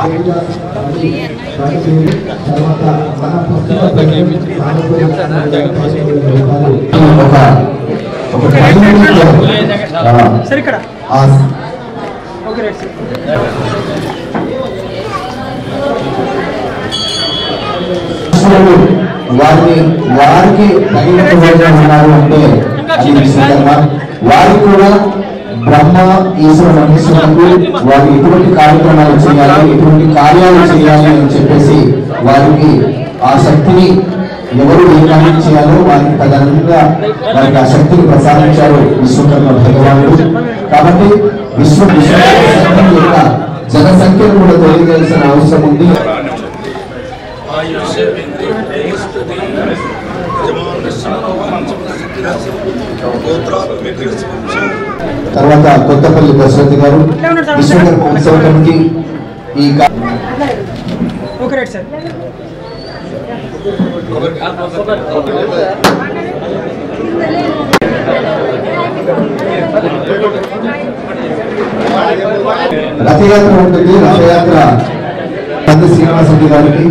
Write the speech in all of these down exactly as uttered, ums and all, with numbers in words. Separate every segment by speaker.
Speaker 1: సరే ఇక్కడ okay right sir
Speaker 2: వారిని వారికి ఉన్నారు అంటే అది విశ్వకర్మ వారికి కూడా బ్రహ్మ ఈశ్వర మహేశ్వరులకు వారు ఎటువంటి కార్యక్రమాలు చేయాలి ఎటువంటి కార్యాలు చేయాలి అని చెప్పేసి వారికి ఆ శక్తిని ఎవరు ఏ కార్యం చేయాలో వారికి తదనంగా వారికి ఆ శక్తిని ప్రసాదించారు విశ్వకర్మ భగవానుడు. కాబట్టి విశ్వ విశ్వ యొక్క జనసంఖ్యను కూడా తెలియజేయాల్సిన అవసరం ఉంది. తర్వాత కొత్తపల్లి దశరథి గారు విశ్వకర్మ ఉత్సవ కమిటీ ఈ
Speaker 1: ఓకే రైట్ సార్
Speaker 2: రథయాత్ర ఉంటుంది. రథయాత్ర పెద్ద శ్రీనివాస రెడ్డి గారికి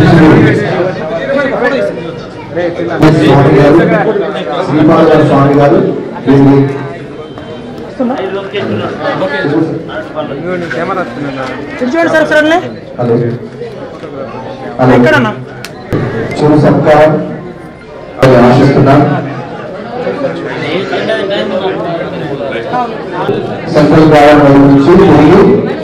Speaker 2: స్వామి గారు శ్రీపాద స్వామి గారు చూడు సత్కారం ఆశిస్తున్నాం. సెంట్రల్ గవర్నమెంట్ నుంచి తిరిగి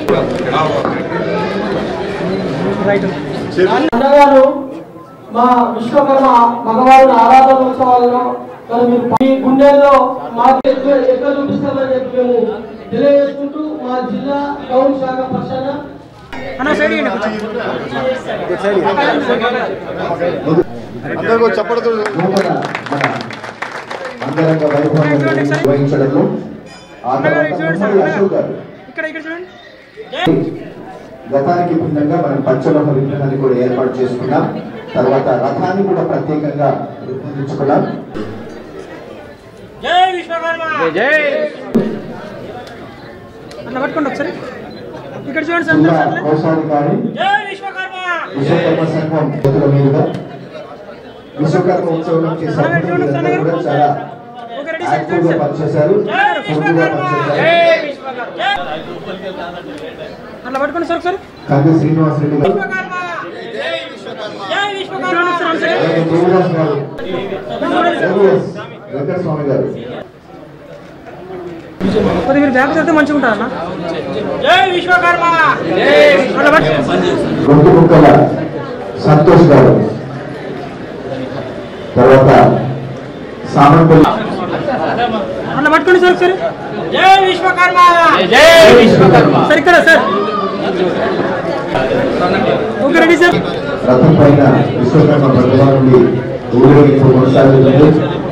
Speaker 3: అన్నగారు మా విశ్వకర్మ మగవారి ఆరాధన ఉత్సవాలలో మీ గుండెల్లో మాకు ఎక్కువ చూపిస్తామని చెప్పి మేము తెలియజేసుకుంటూ మా జిల్లా గౌరవ శాఖ పక్షాన
Speaker 2: అంగరంగ వైభవంగా నిర్వహించడంలో గతానికి భిన్నంగా మనం పంచలోహ విగ్రహాన్ని కూడా ఏర్పాటు చేసుకున్నాం. తర్వాత రథాన్ని కూడా ప్రత్యేకంగా రూపొందించుకున్నాం. విశ్వకర్మ సంఘం చేతుల మీదుగా విశ్వకర్మ ఉత్సవం కూడా చాలా యాక్టివ్ గా పనిచేశారు. కంది శ్రీనివాస రెడ్డి గారు వెంకట స్వామి గారు
Speaker 1: మీరు బ్యాగ్ చేస్తే మంచిగా ఉంటారన్నా.
Speaker 2: గుంటు ముక్కల సంతోష్ గారు తర్వాత సామంపల్లి
Speaker 1: అన్న పట్టుకోండి సార్ ఒకసారి. సార్ ఇక్కడ సార్ ఓకే రెడీ సార్.
Speaker 2: రథం పైన విశ్వకర్మ భగవానుడి ఊరేగింపు కొనసాగుతుంది.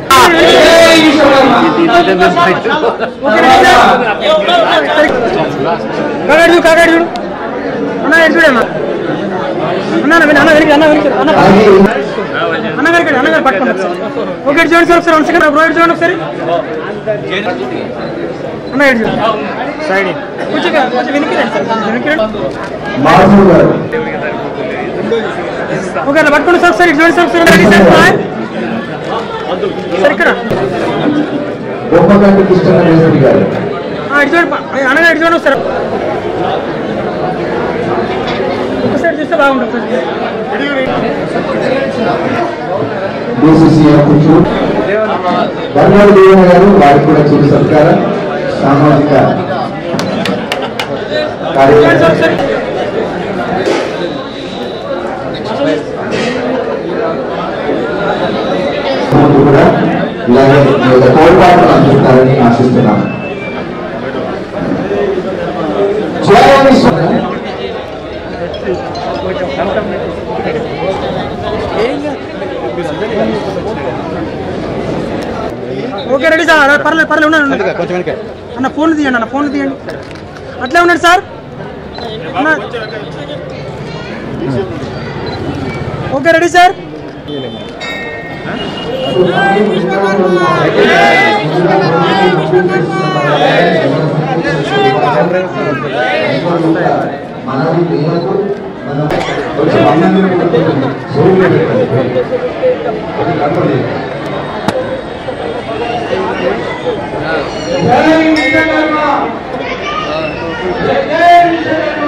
Speaker 1: కాగాడు కాగాడు అన్న చూడమ్మా అన్న అన్న వెనక అన్న వెనక అన్న అన్న వెనక అన్నగారు పట్టుకోండి సార్. ఓకే చూడండి సార్ ఒకసారి వన్ సెకండ్ బ్రో చూడండి ఒకసారి అన్న ఎడు చూడండి సైడ్ కొంచెం కొంచెం వెనక్కి రండి సార్ వెనక్కి రండి. ఓకే అన్న పట్టుకోండి సార్ ఒకసారి చూడండి సార్ ఒకసారి రెడీ సార్ సార్ ఇక్కడ
Speaker 2: గొప్పగంటి కృష్ణరాజు గారు
Speaker 1: ఇటు చూడండి అన్నగా ఇటు చూడండి ఒకసారి ఒకసారి చూస్తే బాగుంటుంది.
Speaker 2: ధర్మాడు దేవన్న గారు వారికి కూడా చూసి సత్కారం సామాజిక కార్యక్రమం కూడా ఇలాగే తోడ్పాటును అందిస్తారని ఆశిస్తున్నాను.
Speaker 1: ఓకే రెడీ సార్ పర్లేదు పర్లేదు ఉన్నాను అన్న ఫోన్ తీయండి అన్న ఫోన్ తీయండి అట్లే ఉన్నాడు సార్ అన్న ఓకే రెడీ సార్.
Speaker 2: మనవి మేరకు మనం కొంచెం అందరినీ కూడా కొంచెం సౌకర్యం పెట్టండి. అది కనపడలేదు.
Speaker 3: జై విశ్వకర్మ జై జై విశ్వకర్మ.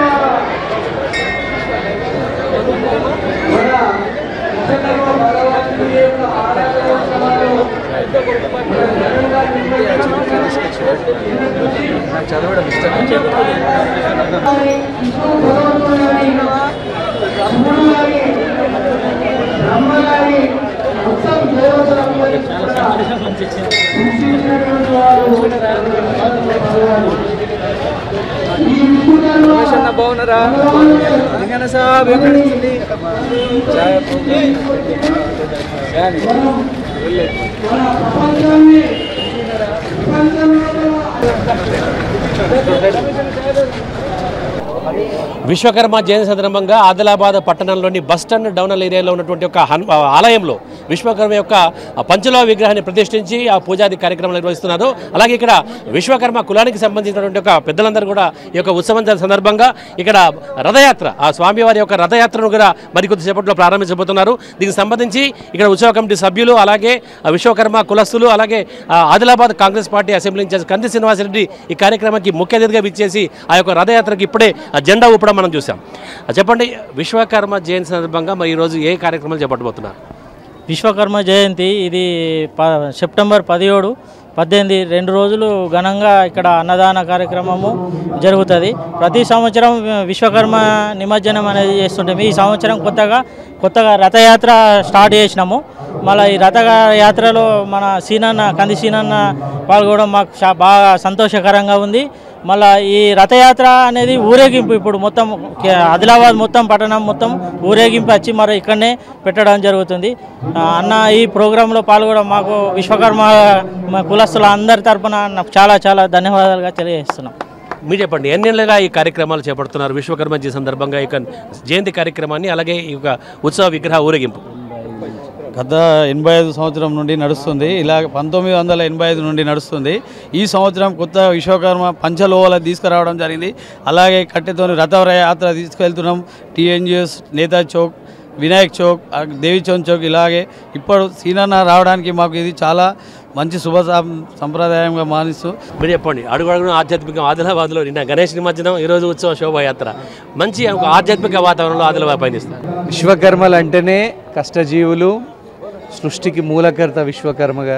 Speaker 3: మన విశ్వకర్మ భగవంతుడి యొక్క ఆరాధనోత్సవాలు మన ఘనంగా నిర్వహించుకుంటున్నాం.
Speaker 4: చదవడం ఇష్టం.
Speaker 3: విష్ణు భగవంతుడు గారి శివుడు గారి బ్రహ్మ గారి మొత్తం దేవతలందరినీ కూడా సృష్టించినటువంటి వారు ఈ విష్ణుకర్మ
Speaker 4: బాగున్నారా?
Speaker 3: మన ప్రపంచాన్ని
Speaker 5: విశ్వకర్మ జయంతి సందర్భంగా ఆదిలాబాద్ పట్టణంలోని బస్టాండ్ డౌనల్ ఏరియాలో ఉన్నటువంటి ఒక ఆలయంలో విశ్వకర్మ యొక్క పంచలోహ విగ్రహాన్ని ప్రతిష్ఠించి ఆ పూజాది కార్యక్రమాలు నిర్వహిస్తున్నారు. అలాగే ఇక్కడ విశ్వకర్మ కులానికి సంబంధించినటువంటి ఒక పెద్దలందరూ కూడా ఈ యొక్క ఉత్సవం సందర్భంగా ఇక్కడ రథయాత్ర ఆ స్వామివారి యొక్క రథయాత్రను కూడా మరికొద్ది సేపట్లో ప్రారంభించబోతున్నారు. దీనికి సంబంధించి ఇక్కడ ఉత్సవ కమిటీ సభ్యులు అలాగే విశ్వకర్మ కులస్తులు అలాగే Adilabad Congress party assembly in charge Kandi Srinivasa Reddy ఈ కార్యక్రమానికి ముఖ్య అతిథిగా విచ్చేసి ఆ యొక్క రథయాత్రకి ఇప్పుడే జెండా ఊపడం మనం చూసాం. చెప్పండి, విశ్వకర్మ జయంతి సందర్భంగా మరి ఈరోజు ఏ కార్యక్రమాలు చేపట్టబోతున్నారు?
Speaker 6: విశ్వకర్మ జయంతి ఇది ప సెప్టెంబర్ పదిహేడు పద్దెనిమిది రెండు రోజులు ఘనంగా ఇక్కడ అన్నదాన కార్యక్రమము జరుగుతుంది. ప్రతి సంవత్సరం విశ్వకర్మ నిమజ్జనం అనేది చేస్తుంటాము. ఈ సంవత్సరం కొత్తగా కొత్తగా రథయాత్ర స్టార్ట్ చేసినాము. మళ్ళీ ఈ రథ యాత్రలో మన సీనన్న కంది సీనన్న పాల్గొనడం మాకు బాగా సంతోషకరంగా ఉంది. మళ్ళీ ఈ రథయాత్ర అనేది ఊరేగింపు ఇప్పుడు మొత్తం ఆదిలాబాద్ మొత్తం పట్టణం మొత్తం ఊరేగింపు వచ్చి మరి ఇక్కడనే పెట్టడం జరుగుతుంది. అన్న ఈ ప్రోగ్రాంలో పాల్గొనడం మాకు విశ్వకర్మ కులస్తుల అందరి తరఫున నాకు చాలా చాలా ధన్యవాదాలుగా తెలియజేస్తున్నాం.
Speaker 5: మీరు చెప్పండి, ఎన్నేళ్ళుగా ఈ కార్యక్రమాలు చేపడుతున్నారు? విశ్వకర్మ జయంతి సందర్భంగా ఈ జయంతి కార్యక్రమాన్ని అలాగే ఈ యొక్క ఉత్సవ విగ్రహ ఊరేగింపు
Speaker 7: గత ఎనభై ఐదు సంవత్సరం నుండి నడుస్తుంది. ఇలా పంతొమ్మిది వందల ఎనభై ఐదు నుండి నడుస్తుంది. ఈ సంవత్సరం కొత్త విశ్వకర్మ పంచలోహాలు తీసుకురావడం జరిగింది. అలాగే కట్టెతో రథయాత్ర తీసుకెళ్తున్నాం. టీఎన్జిఎస్ నేతాజీ చౌక్, వినాయక్ చౌక్, దేవి చౌక్ చౌక్ ఇలాగే ఇప్పుడు సీనన్న రావడానికి మాకు ఇది చాలా మంచి శుభ సంప్రదాయంగా మానిస్తూ.
Speaker 5: మీరు చెప్పండి, అడుగు అడుగున ఆధ్యాత్మిక ఆదిలాబాద్లో నిన్న గణేష్ నిమజ్జనం, ఈరోజు ఉత్సవ శోభాయాత్ర, మంచి ఒక ఆధ్యాత్మిక వాతావరణంలో ఆదిలాబాద్ పయనిస్తారు.
Speaker 4: విశ్వకర్మలు అంటేనే కష్టజీవులు, సృష్టికి మూలకర్త విశ్వకర్మగా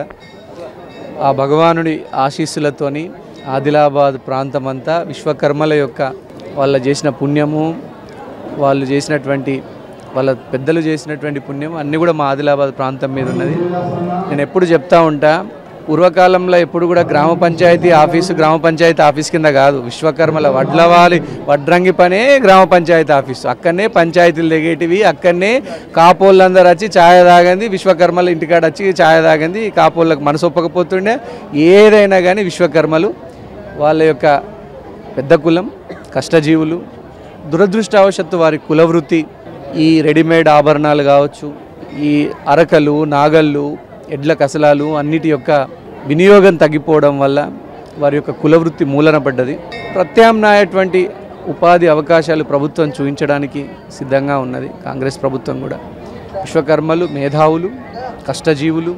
Speaker 4: ఆ భగవానుడి ఆశీస్సులతోని ఆదిలాబాద్ ప్రాంతమంతా విశ్వకర్మల యొక్క వాళ్ళు చేసిన పుణ్యము, వాళ్ళు చేసినటువంటి వాళ్ళ పెద్దలు చేసినటువంటి పుణ్యం అన్నీ కూడా మా ఆదిలాబాద్ ప్రాంతం మీద ఉన్నది. నేను ఎప్పుడు చెప్తా ఉంటా, పూర్వకాలంలో ఎప్పుడు కూడా గ్రామ పంచాయతీ ఆఫీసు గ్రామ పంచాయతీ ఆఫీస్ కింద కాదు, విశ్వకర్మల వడ్లవాలి వడ్రంగి పనే గ్రామ పంచాయతీ ఆఫీసు. అక్కడనే పంచాయతీలు దిగేటివి, అక్కడనే కాపోళ్ళందరూ వచ్చి ఛాయ తాగంది, విశ్వకర్మలు ఇంటికాడ వచ్చి ఛాయ తాగంది. కాపోళ్ళకు మనసు ఒప్పకపోతుండే ఏదైనా కానీ విశ్వకర్మలు వాళ్ళ యొక్క పెద్ద కులం, కష్టజీవులు. దురదృష్టవశత్తు వారి కులవృత్తి ఈ రెడీమేడ్ ఆభరణాలు కావచ్చు, ఈ అరకలు, నాగళ్ళు, ఎడ్ల కసలాలు అన్నిటి యొక్క వినియోగం తగ్గిపోవడం వల్ల వారి యొక్క కులవృత్తి మూలన పడ్డది. ప్రత్యామ్నాయటువంటి ఉపాధి అవకాశాలు ప్రభుత్వం చూపించడానికి సిద్ధంగా ఉన్నది కాంగ్రెస్ ప్రభుత్వం కూడా. విశ్వకర్మలు మేధావులు, కష్టజీవులు,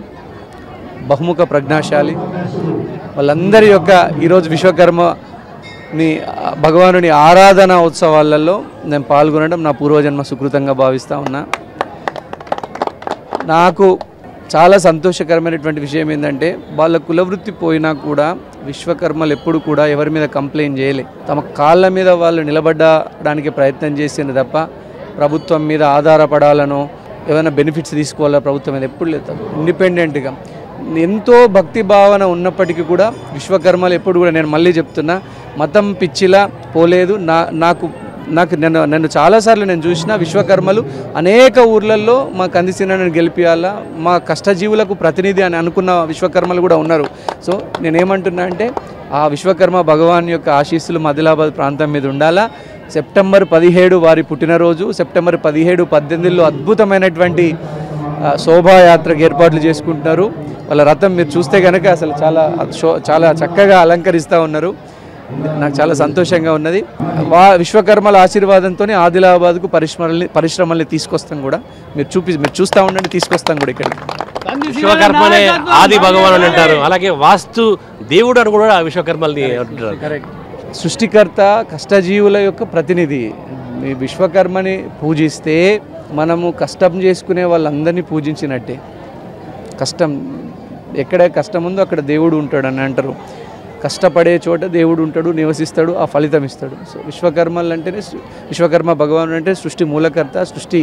Speaker 4: బహుముఖ ప్రజ్ఞాశాలి, వాళ్ళందరి యొక్క ఈరోజు విశ్వకర్మని భగవానుని ఆరాధన ఉత్సవాలలో నేను పాల్గొనడం నా పూర్వజన్మ సుకృతంగా భావిస్తూ ఉన్నా. నాకు చాలా సంతోషకరమైనటువంటి విషయం ఏంటంటే వాళ్ళ కులవృత్తి పోయినా కూడా విశ్వకర్మలు ఎప్పుడు కూడా ఎవరి మీద కంప్లైంట్ చేయలే. తమ కాళ్ళ మీద వాళ్ళు నిలబడడానికి ప్రయత్నం చేసింది తప్ప ప్రభుత్వం మీద ఆధారపడాలనో ఏమైనా బెనిఫిట్స్ తీసుకోవాలో ప్రభుత్వం మీద ఎప్పుడు లేదు. ఇండిపెండెంట్గా ఎంతో భక్తి భావన ఉన్నప్పటికీ కూడా విశ్వకర్మలు ఎప్పుడు కూడా, నేను మళ్ళీ చెప్తున్నా, మతం పిచ్చిలా పోలేదు. నా నాకు నాకు నన్ను నన్ను చాలాసార్లు నేను చూసిన విశ్వకర్మలు అనేక ఊర్లలో మా కందిసీనని గెలిపియాలా, మా కష్టజీవులకు ప్రతినిధి అని అనుకున్న విశ్వకర్మలు కూడా ఉన్నారు. సో నేనేమంటున్నా అంటే ఆ విశ్వకర్మ భగవాన్ యొక్క ఆశీస్సులు ఆదిలాబాద్ ప్రాంతం మీద ఉండాలా. సెప్టెంబర్ పదిహేడు వారి పుట్టినరోజు. సెప్టెంబర్ పదిహేడు పద్దెనిమిదిలో అద్భుతమైనటువంటి శోభాయాత్రకు ఏర్పాట్లు చేసుకుంటున్నారు. వాళ్ళ రథం మీరు చూస్తే కనుక అసలు చాలా చాలా చక్కగా అలంకరిస్తూ ఉన్నారు. నాకు చాలా సంతోషంగా ఉన్నది. వా విశ్వకర్మల ఆశీర్వాదంతో ఆదిలాబాద్కు పరిశ్రమల్ని పరిశ్రమల్ని తీసుకొస్తాం కూడా. మీరు చూపి మీరు చూస్తూ ఉండండి, తీసుకొస్తాం కూడా ఇక్కడికి.
Speaker 5: విశ్వకర్మనే ఆది భగవాన్ అని అంటారు, అలాగే వాస్తు దేవుడు అని కూడా విశ్వకర్మల్ని అంటారు.
Speaker 4: కరెక్ట్. సృష్టికర్త, కష్టజీవుల యొక్క ప్రతినిధి. మీ విశ్వకర్మని పూజిస్తే మనము కష్టం చేసుకునే వాళ్ళందరినీ పూజించినట్టే. కష్టం ఎక్కడ కష్టం ఉందో అక్కడ దేవుడు ఉంటాడు అని అంటారు. కష్టపడే చోట దేవుడు ఉంటాడు, నివసిస్తాడు, ఆ ఫలితం ఇస్తాడు. సో విశ్వకర్మలు అంటేనే విశ్వకర్మ భగవానుడు అంటే సృష్టి మూలకర్త, సృష్టి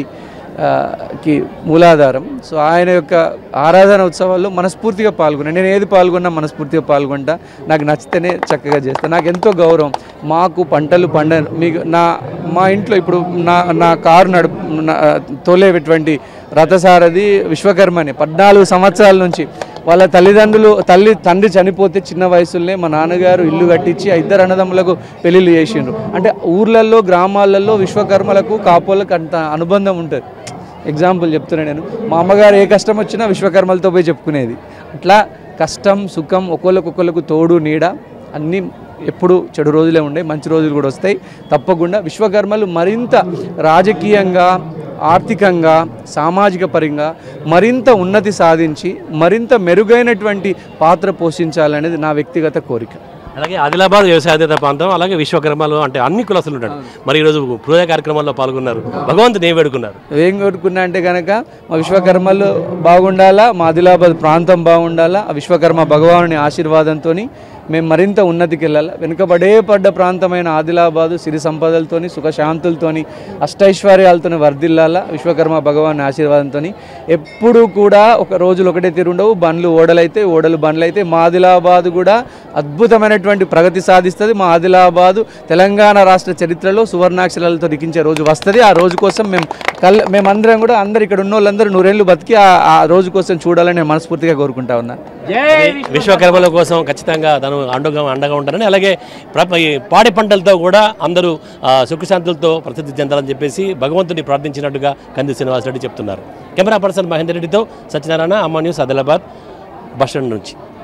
Speaker 4: కి మూలాధారం. సో ఆయన యొక్క ఆరాధన ఉత్సవాల్లో మనస్ఫూర్తిగా పాల్గొన్నాను. నేను ఏది పాల్గొన్నా మనస్ఫూర్తిగా పాల్గొంటా. నాకు నచ్చితేనే చక్కగా చేస్తాను. నాకు ఎంతో గౌరవం. మాకు పంటలు పండ మీకు నా మా ఇంట్లో ఇప్పుడు నా నా కారు నడుపు తోలేటువంటి రథసారథి విశ్వకర్మని. పద్నాలుగు సంవత్సరాల నుంచి వాళ్ళ తల్లిదండ్రులు తల్లి తండ్రి చనిపోతే చిన్న వయసులోనే మా నాన్నగారు ఇల్లు కట్టించి ఆ ఇద్దరు అన్నదమ్ములకు పెళ్ళిళ్ళు చేసిండ్రు. అంటే ఊర్లలో గ్రామాలలో విశ్వకర్మలకు కాపోలకు అంత అనుబంధం ఉంటుంది. ఎగ్జాంపుల్ చెప్తున్నాను నేను. మా అమ్మగారు ఏ కష్టం వచ్చినా విశ్వకర్మలతో పోయి చెప్పుకునేది. అట్లా కష్టం సుఖం ఒకళ్ళకొకళ్ళకు తోడు నీడ అన్నీ ఎప్పుడు చెడు రోజులే ఉండే, మంచి రోజులు కూడా వస్తాయి తప్పకుండా. విశ్వకర్మలు మరింత రాజకీయంగా, ఆర్థికంగా, సామాజిక పరంగా మరింత ఉన్నతి సాధించి మరింత మెరుగైనటువంటి పాత్ర పోషించాలనేది నా వ్యక్తిగత కోరిక.
Speaker 5: అలాగే ఆదిలాబాద్ వ్యవసాయేతర ప్రాంతం, అలాగే విశ్వకర్మలు అంటే అన్ని కులస్తులు ఉంటాడు. మరి ఈరోజు పూజా కార్యక్రమాల్లో పాల్గొన్నారు. భగవంతుని ఏం వేడుకున్నారు?
Speaker 4: ఏం వేడుకున్నా అంటే కనుక మా విశ్వకర్మలు బాగుండాలా, మా ఆదిలాబాద్ ప్రాంతం బాగుండాలా, ఆ విశ్వకర్మ భగవానుని ఆశీర్వాదంతో మేము మరింత ఉన్నతికి వెళ్ళాలి. వెనుకబడే పడ్డ ప్రాంతమైన ఆదిలాబాదు సిరి సంపదలతోని, సుఖశాంతులతోని, అష్టైశ్వర్యాలతో వర్ధిల్లాల విశ్వకర్మ భగవాన్ ఆశీర్వాదంతో. ఎప్పుడు కూడా ఒక రోజులు ఒకటే తీరుండవు. బండ్లు ఓడలైతే, ఓడలు బండ్లు అయితే. మా ఆదిలాబాదు కూడా అద్భుతమైనటువంటి ప్రగతి సాధిస్తుంది. మా ఆదిలాబాదు తెలంగాణ రాష్ట్ర చరిత్రలో సువర్ణాక్షరాలతో లిఖించే రోజు వస్తుంది. ఆ రోజు కోసం మేము కల్ మేమందరం కూడా అందరు ఇక్కడ ఉన్న వాళ్ళందరూ నూరేళ్ళు బతికి ఆ రోజు కోసం చూడాలని నేను మనస్ఫూర్తిగా కోరుకుంటా ఉన్నాను.
Speaker 5: విశ్వకర్మల కోసం ఖచ్చితంగా తను అండగా అండగా ఉంటారని, అలాగే పాడి పంటలతో కూడా అందరూ సుఖశాంతులతో ప్రసిద్ధి చెందాలని చెప్పేసి భగవంతుని ప్రార్థించినట్టుగా కంది శ్రీనివాసరెడ్డి చెప్తున్నారు. కెమెరా పర్సన్ మహేందర్ రెడ్డితో సత్యనారాయణ, అమ్మ న్యూస్, ఆదిలాబాద్ బస్ స్టాండ్ నుంచి.